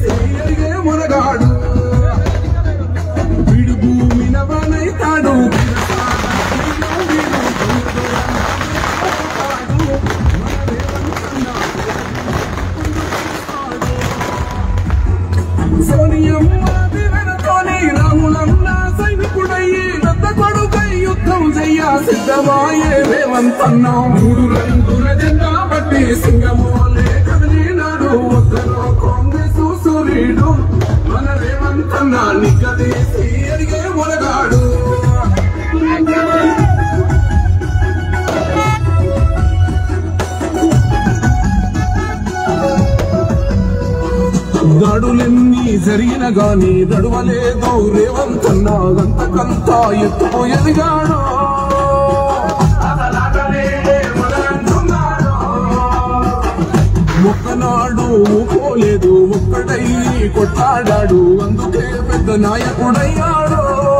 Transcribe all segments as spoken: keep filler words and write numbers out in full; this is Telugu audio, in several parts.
ఎరిగే మునగాడు వీడు భూమి నవనైతాడు సోనియమ్మ దివెనతోని రాములన్న సైనికుడయ్యి నద్ద కొడుకై యుద్ధం చెయ్య సిద్ధమాయే రేవంతన్న మూడు రంగుల జెండా బట్టి సింగమోలే కదిలినాడు ఒక్కరో కాంగ్రెస్ సూర్యుడు మన రేవంతన్న నిగ్గదీసి ఎరిగే మునగాడు దాడులెన్ని జరిగిన గాని దడువలేదు రేవంతన్న గంతకంతా ఎత్తుకు ఎదిగాడు ఒక్కనాడు ఊపోలేదు ఒక్కడై కొట్లాడాడు అందుకే పెద్ద నాయకుడయ్యాడు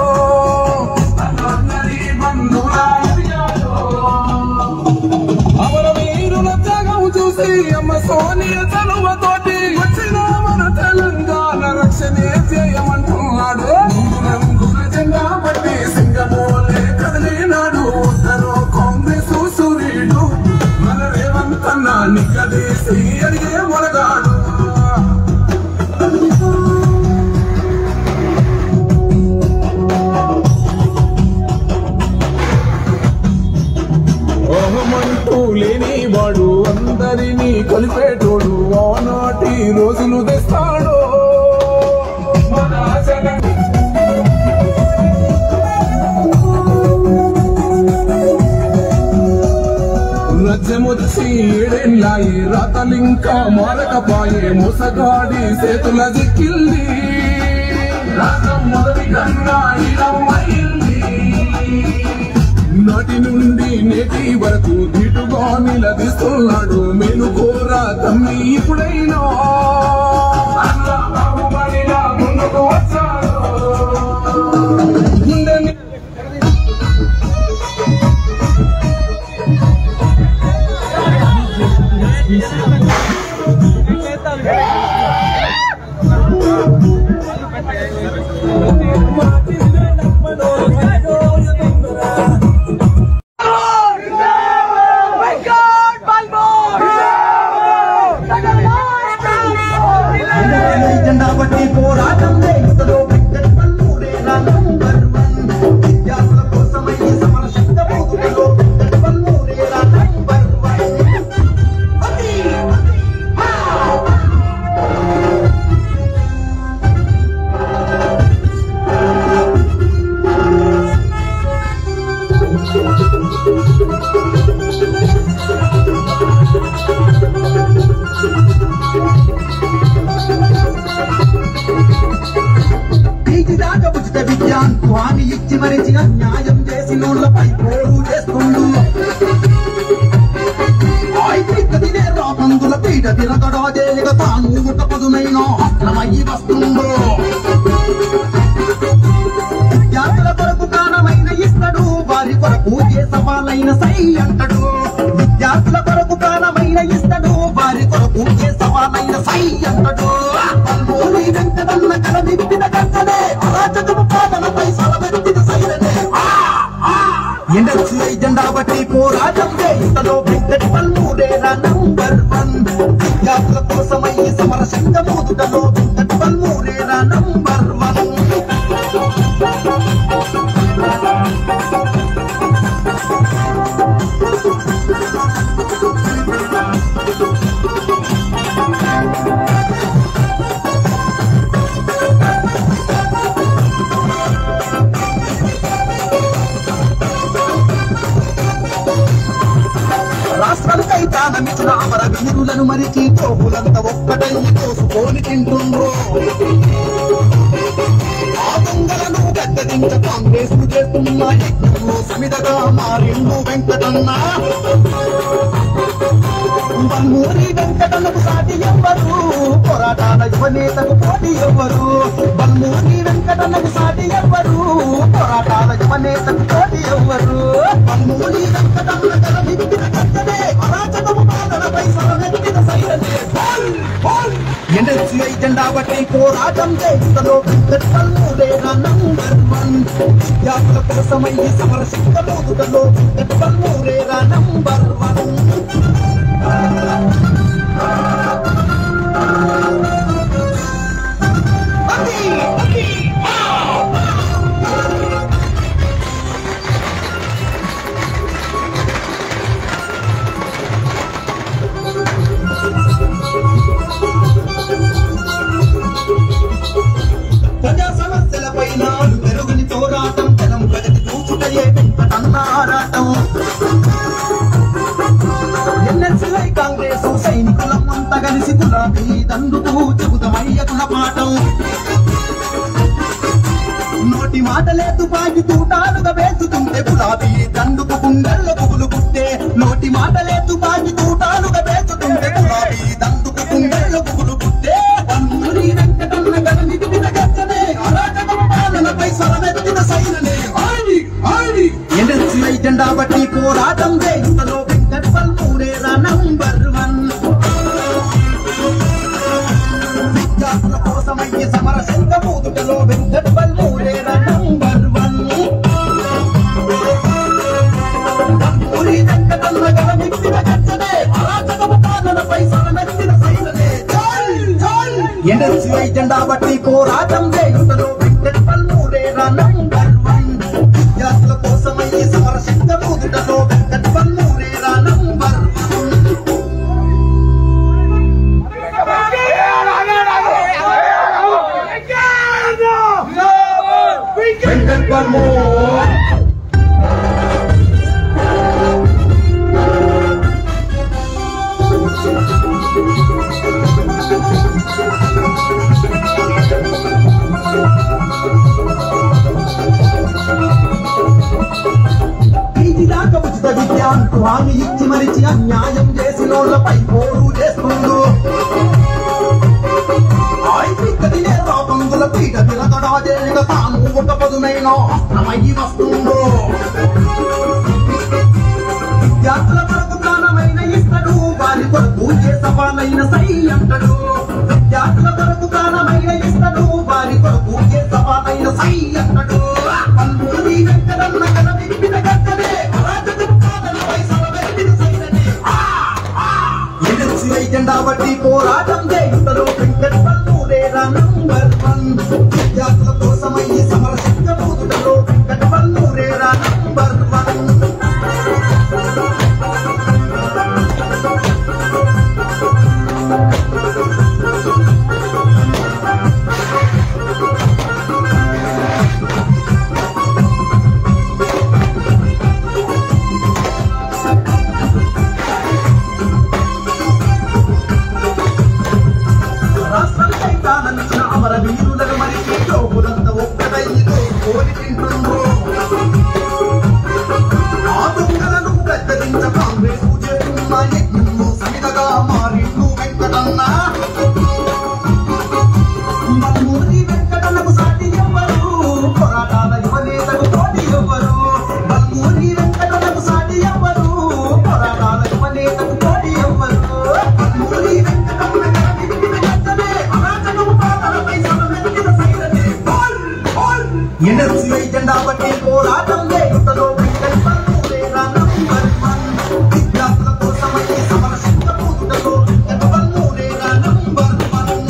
అవర వీరుల త్యాగం చూసి అమ్మ సోనియ చలువతోటి వచ్చిన మన తెలంగాణ రక్షణే చేయమంటున్నాడు రంగుల జెండా బట్టి సింగమోలే కదిలినాడు ఉత్తరో కాంగ్రెస్ సూర్యుడు మన రేవంతన్న నిగ్గదీసి ఎరిగే మునగాడు ఓహమంటూ లేని వాడు అందరినీ కలిపేటోడు ఆనాటి రోజులు తెస్తాడు రాజ్యమొచ్చి ఏడేళ్ళాయి రాతలింకా మారకపాయే మోసగాడి చేతుల దిక్కిల్ది రాజ్యం మొదటి కన్నా ఇలమైంది నాటి నుండి నేటి వరకు దిటుగా నిలదీస్తున్నాడు మేలుకోరా తమ్మి ఇప్పుడైనా ముందుకు వచ్చాడు హామీ ఇచ్చి మరిచిగా న్యాయం చేసినోళ్లపై పోరు చేస్తుండు తినే రాబందుల పీట తిరగడా చేయగా తాను ఒక పదునైనా అస్త్రమయ్యి వస్తుందో విద్యార్థుల కొరకు ప్రాణమైన ఇస్తాడు వారి కొరకు ఏ సవాలైన సై అంటాడు విద్యార్థుల కొరకు ప్రాణమైన ఇస్తాడు వారి కొరకు ఏ సవాలైన సై అంటాడు పల్మోని వెంకటన్న కల విప్పిన గంటనే అరాచకము పాలనపై సలవెత్తిన సైరనే ఎండొచ్చు జెండా బట్టి పోరాటం ఇంతలో వెంకట పల్మూరేరా నంబర్ వన్ విద్యార్థుల కోసమై సమర శంఖమూదుటలో వెంకట పల్మూరేరా నంబర్ వన్ రాష్ట్రానికై తానమిచ్చిన అమర వీరులను మరిచి తోపులంతా ఒక్కటై కోసుకొని తింటుండ్రు ఆ దొంగలను గద్దెదించ కాంగ్రెస్ చేస్తున్న యజ్ఞంలో సమిదగా మారిండు వెంకటన్న బల్మూరి వెంకటన్నకు సాటి ఎవ్వరు పోరాటాల యువనేతకు పోటీ ఎవ్వరు బల్మూరి వెంకటన్నకు సాటి ఎవ్వరు పోరాటాల యువనేతకు పోటీ ఎవ్వరు బల్మూరి వెంకటన్న గల విప్పిన గద్దెనే అరాచకము పాలనపై సలవెత్తిన సైరనే ఎండొచ్చు ఎన్ఎస్యుఐ జెండా బట్టి పోరాటం చేయుటలో వెంకటపల్మూరేరా నంబర్ వన్. విద్యార్థుల కోసమై సమర శక్తులో వెంకటపల్మూరేరా నంబర్ వన్. ప్రజా సమస్యలపై నాడు పెరుగుని పోరాటం జనం ప్రగతి చూచుటయే వెంకటన్నారాటం. ఎన్ఎస్యుఐ కాంగ్రెస్ సైనికులం అంతా కలిసి గులాబీ దండుతూ చెబుతమయ్య గుణపాఠం. నోటి మాటలే తుపాకి తూటాలుగా వేసుతుంటే గులాబీ దండుకు గుండెల్లో పువ్వులు పుట్టే. నోటి మాటలే తుపాకి తూటాలుగా వేసుతుంటే గులాబీ దండుకు గుండెల్లో పువ్వులు పుట్టే. పన్నురి వెంకటన్న గణనిధి గచ్చనే అరాచకం పాలనపై స్వరమెత్తిన సైననే ఎన్ఎస్యుఐ జెండా బట్టి పోరాటం చేయుటలో వెంకటపల్మూరేరా నంబర్ వన్. విద్యార్థుల కోసమయ్యే సమర శంఖమూదుటలో వెంకటపల్మూరేరా నంబర్ వన్. పన్నురి వెంకటన్న గణనిధి గచ్చనే అరాచకం పాలనపై స్వరమెత్తిన సైననే ఎన్ఎస్యుఐ జెండా బట్టి పోరాటం చేయుటలో వెంకటపల్మూరేరా నంబర్ వన్. విద్యార్థుల కోసమయ్యే సమర శక్తులో వెంకటపల్మూరేరా నంబర్ వన్. వెంకటపల్మూర్ దాకా ఉచిత విద్య అంటూ హామీ ఇచ్చి మరిచి అన్యాయం చేసినోళ్లపై పోరు చేస్తుండు. ఆయుధినే రాబందుల పీట పిలకడాజేగా తాను ఒక పదునైన అస్త్రమయ్యి వస్తుండు. విద్యార్థుల కొరకు ప్రాణమైన ఇస్తడు వారి కొరకు ఏ సవాలైన సై అంటడు. విద్యార్థుల కొరకు ప్రాణమైన ఇస్తడు వారి కొరకు ఏ సవాలైన సై అంటడు. పన్నురి వెంకటన్న కథ విప్పిన గట్టనే ఎన్ఎస్యుఐ జెండా బట్టి పోరాటం చేయుటలో వెంకటపల్మూరేరా నంబర్ వన్. విద్యార్థుల కోసమయ్యే సమర శక్తులో వెంకటపల్మూరేరా నంబర్ వన్. అమర వీరులను మరిచి లోపులంతా ఒక్కటైతే కోరి తింటుండ్రు. ఆ దొంగలను గద్దరించ కాంగ్రెస్ చేస్తున్న యజ్ఞంలో సమితగా మారిండు వెంకటన్న. మల్మూరి వెంకటన్నకు సాటి ఎవ్వరు పోరాటాల యువనేతకు పోటీ ఎవ్వరు. మల్మూరి వెంకటన్నకు సాటి ఎవ్వరు పోరాటాల యువనేతకు పోటీ ఎవ్వరు. మల్మూరి వెంకటన్న ఎన్ఎస్యుఐ జెండా బట్టి పోరాటం చేయుటలో వెంకటపల్మూరేరా నంబర్ వన్. విద్యార్థుల కోసమయ్యే సమర శక్తులో వెంకటపల్మూరేరా నంబర్ వన్.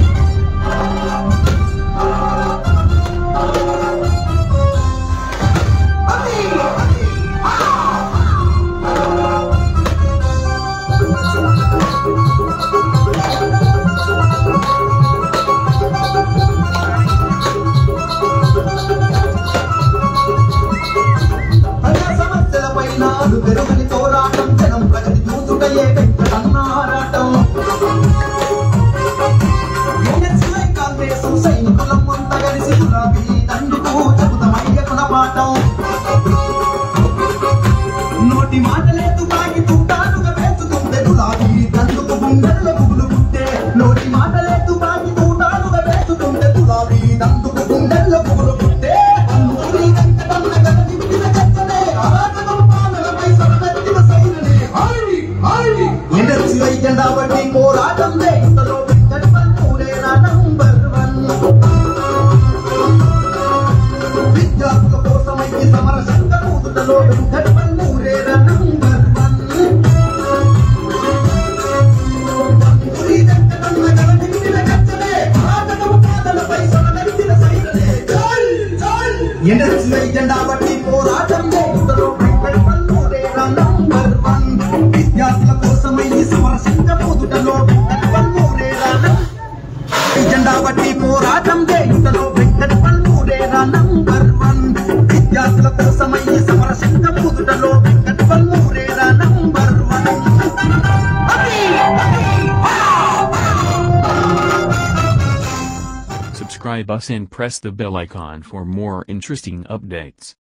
నాడు పెరుగుని పోరాటం జనం ప్రగతి చూచుటయే వెంకటన్నారాటం. ఎన్ఎస్యుఐ కాంగ్రెస్ సైనికులం అంతా కలిసి గులాబీ దండుతూ చెబుతమయ్య గుణపాఠం. నోటి మాటలే తుపాకి తూటాలుగా వేసుతుంటే గులాబీ దండుకు గుండెల్లో పువ్వులు పుట్టే. నోటి మాటలే తుపాకి తూటాలుగా వేసుతుంటే గులాబీ దండుకు గుండెల్లో పువ్వులు పుట్టే. వెంకటన్న గణనిధి గచ్చనే అరాచకం పాలనపై స్వరమెత్తిన సైననే ఎన్ఎస్యుఐ జెండా బట్టి పోరాటం చేయుటలో వెంకటపల్మూరేరా ఎన్ఎస్యుఐ జెండా బట్టి పోరాటం చేయుటలో వెంకట్ పల్లూరేరా నంబర్ వన్. విద్యార్థుల కోసమై ఈ సమర శంఖం ఊదుటలో వెంకట్ పల్లూరేరా జెండా బట్టి పోరాటం చేయుటలో వెంకట్ పల్లూరేరా నంబర్ వన్. విద్యార్థుల కోసమై ఈ సమర శంఖం ఊదుటలో వెంకట్ పల్లూరేరా number one. Subscribe us and press the bell icon for more interesting updates.